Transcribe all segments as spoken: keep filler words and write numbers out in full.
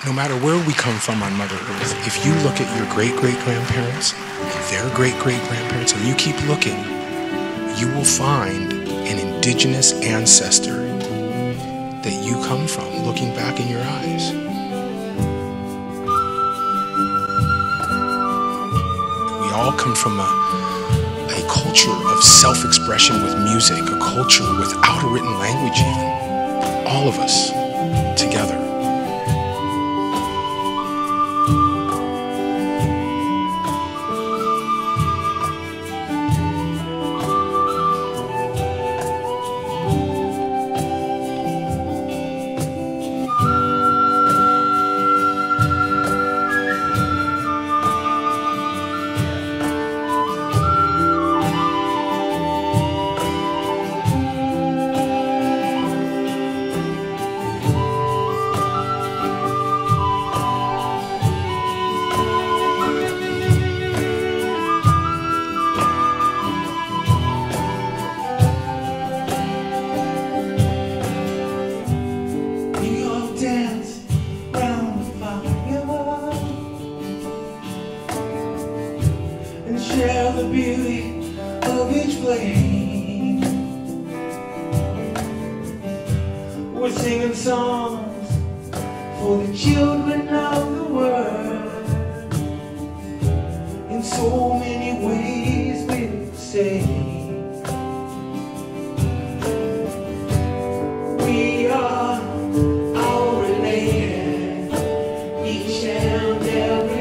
No matter where we come from on Mother Earth, if you look at your great-great-grandparents and their great-great-grandparents, and you keep looking, you will find an indigenous ancestor that you come from, looking back in your eyes. We all come from a, a culture of self-expression with music, a culture without a written language even. All of us together. Share the beauty of each flame. We're singing songs for the children of the world. In so many ways we're the same. We are all related, each and every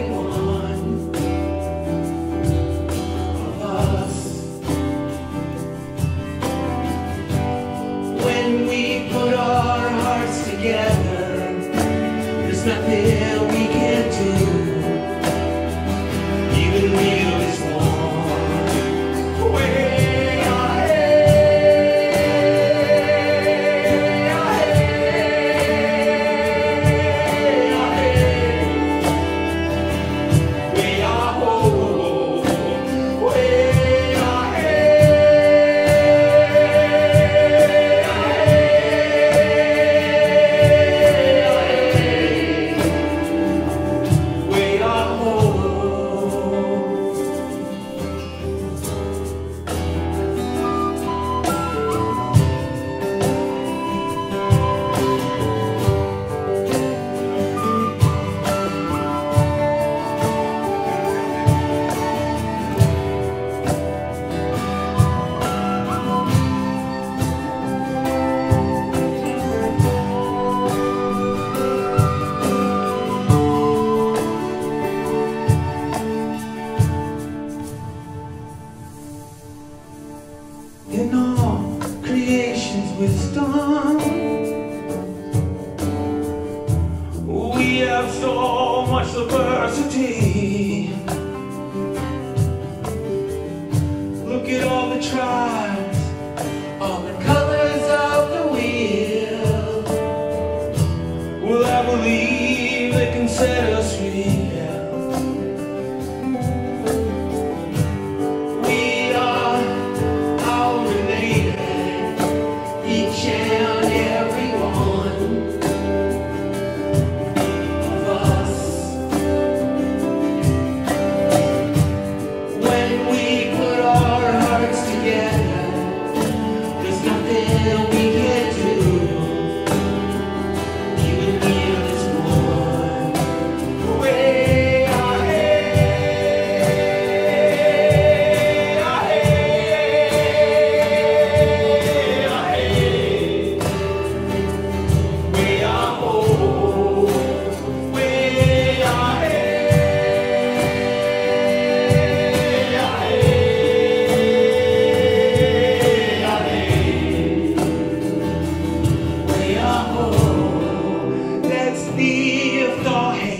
together, there's nothing we can't do. Even real is one way ahead, ahead. We are whole, way in all creation's wisdom. We have so much diversity. Look at all the tribes, all the colors of the wheel. Well, I believe they can set us free. Let's lift our hands.